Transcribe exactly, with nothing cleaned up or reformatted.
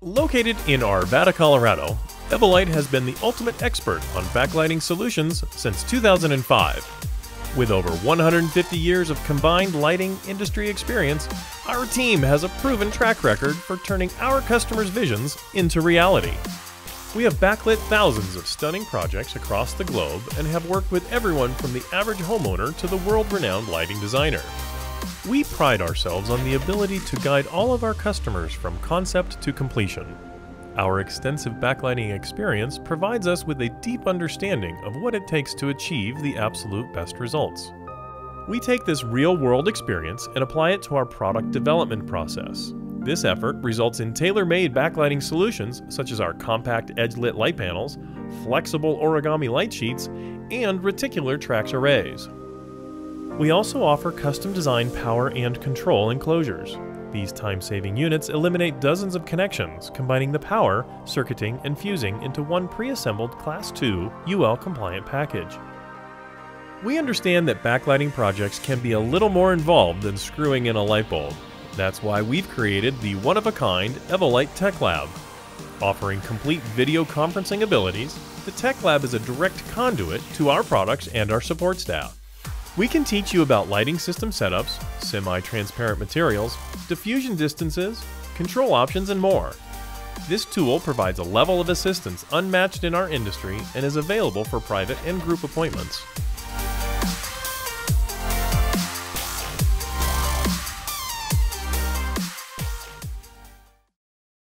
Located in Arvada, Colorado, Evolite has been the ultimate expert on backlighting solutions since two thousand five. With over one hundred fifty years of combined lighting industry experience, our team has a proven track record for turning our customers' visions into reality. We have backlit thousands of stunning projects across the globe and have worked with everyone from the average homeowner to the world-renowned lighting designer. We pride ourselves on the ability to guide all of our customers from concept to completion. Our extensive backlighting experience provides us with a deep understanding of what it takes to achieve the absolute best results. We take this real-world experience and apply it to our product development process. This effort results in tailor-made backlighting solutions such as our compact edge-lit light panels, flexible origami light sheets, and reticular Trax arrays. We also offer custom-designed power and control enclosures. These time-saving units eliminate dozens of connections, combining the power, circuiting, and fusing into one pre-assembled Class two U L-compliant package. We understand that backlighting projects can be a little more involved than screwing in a light bulb. That's why we've created the one-of-a-kind Evolite Tech Lab. Offering complete video conferencing abilities, the Tech Lab is a direct conduit to our products and our support staff. We can teach you about lighting system setups, semi-transparent materials, diffusion distances, control options, and more. This tool provides a level of assistance unmatched in our industry and is available for private and group appointments.